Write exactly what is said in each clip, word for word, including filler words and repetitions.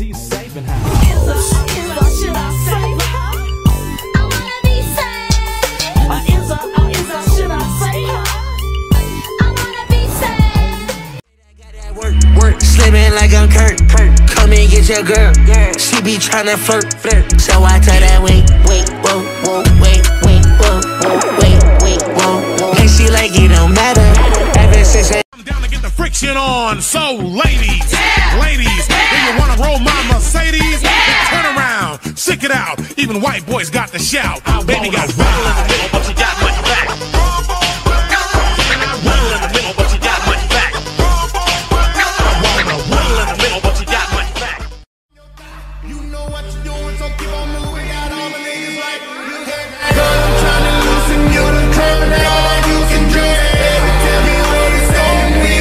he's saving her. Is her, is her, should I save her? I wanna be saved. Or is her, or is her, should I save her? I wanna be saved. I got that work, work, slipping like I'm Kurt, Kurt. Come and get your girl, girl. She be tryna flirt, flirt. So I tell that wait, wait, whoa, whoa, wait, wait, whoa, whoa, wait, wait, whoa, whoa. And she like it don't matter. Ever since I I'm down to get the friction on. So ladies, yeah. ladies, yeah. do you wanna roll my Mercedes? Yeah. Then turn around, stick it out. Even white boys got the shout. I Baby got roll in the middle, but you got much back. Roll in the middle, but you got much back. Roll in the middle, but you got much back. You know what you're doing, so keep on moving. Got all the niggas like you can. Girl, I'm trying to loosen you the curve and all that you can do. Baby, tell me what it's going to be.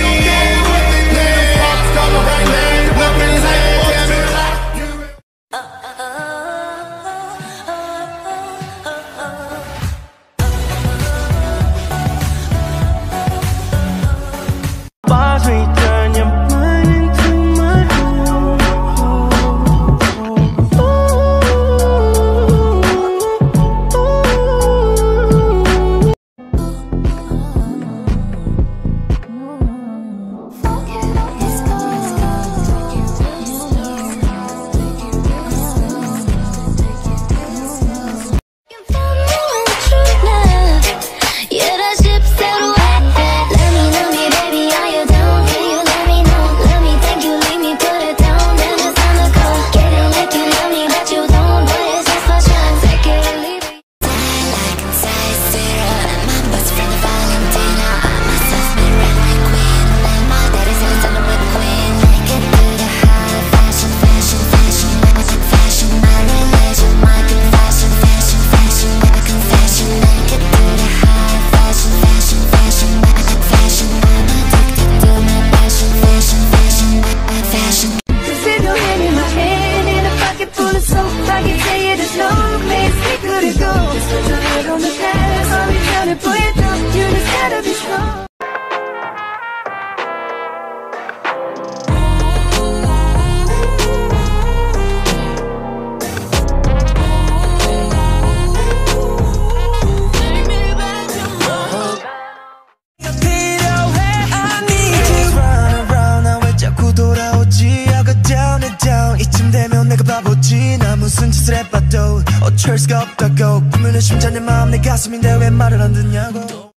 어쩔 수가 없다고 꾸미는 심장 내 마음 내 가슴인데 왜 말을 안 듣냐고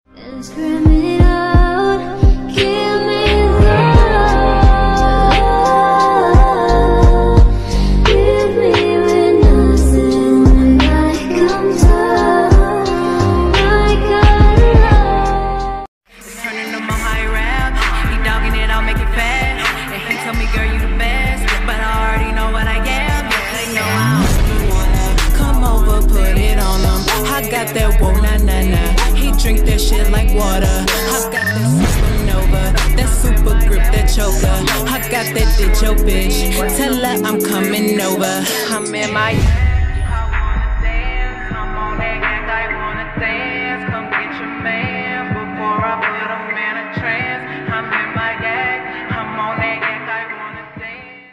that whoa na na na. He drink that shit like water. I got that supernova, that super grip, that choker. I got that ditch your bitch. Tell her I'm coming over. I'm in my. I'm on that act, I wanna dance. Come get your man before I put him in a trance. I'm in my act. I'm on that act, I wanna dance.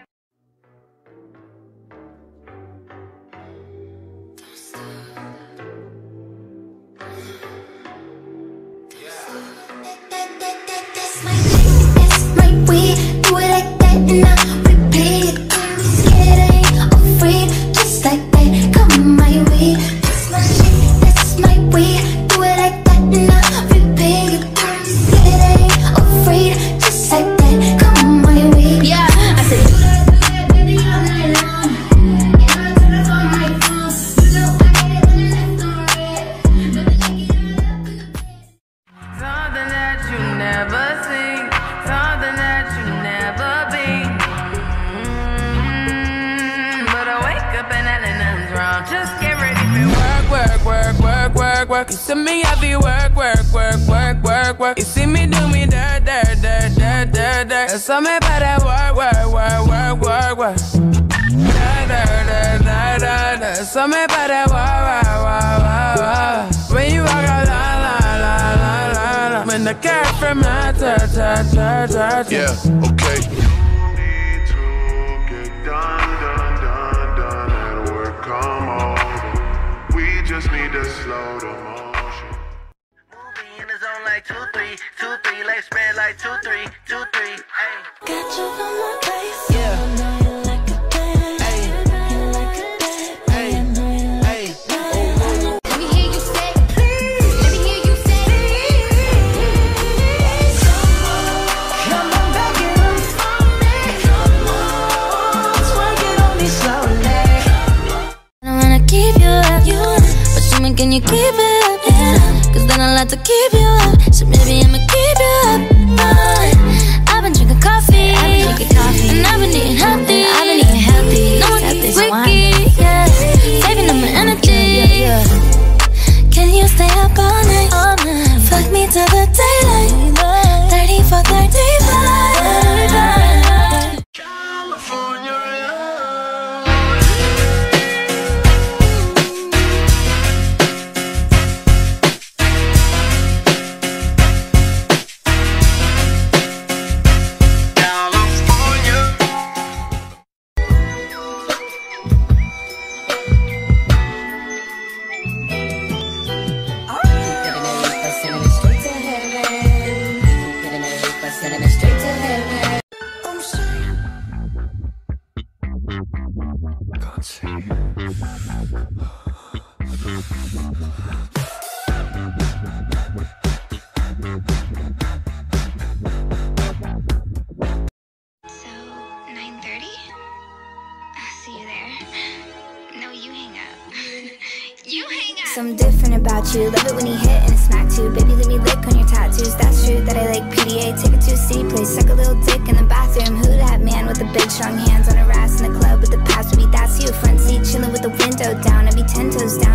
Just get ready for work, work, work, work, work, work. You see me, I be work, work, work, work, work, work. You see me do me dirt, dirt, dirt, dirt, dirt, dirt. There's something about that work, work, work, work, work, work. Dirt, dirt, dirt, dirt, dirt. There's something about that work, work, work, work, work. When you walk out, la, la, la, la, la, la. When the cat from my dirt, dirt, dirt, dirt. Yeah, okay. You need to get done. just need to slow the motion. Movie in the zone like two, three, two, three, like spread like two, three, two, three. Hey. Got you on my case. Yeah. I know you like it bad. Hey. You like it bad. Hey. I know you like Hey. it bad. Oh, oh, oh. Let me hear you say please. Let me hear you say please. Come on, back it up for me. Come on, twerk it on me slowly. I don't wanna keep you up, you, but you mean can you keep it up? Yeah. Cause then I like to keep you up, so maybe I'ma keep you up. Uh, I've been drinking coffee, I've been drinking coffee, and I've been eating healthy. I've been eating healthy. No one keeps quickie, yeah. Saving up my energy. Yeah, yeah, yeah. Can you stay up all night? All night. Fuck me till the daylight. thirty-four, thirty-five. California. So, nine thirty? I'll see you there. No, you hang up. You hang up! Something different about you. Love it when you hit and it's smack too. Baby, let me lick on your tattoos. That's true that I like P D A. Take it to a C place. Suck a little dick in the bathroom. Who that man with the big strong hands on her ass in the club with the past? Maybe that's you. Front seat chilling with the window down. I'd be ten toes down.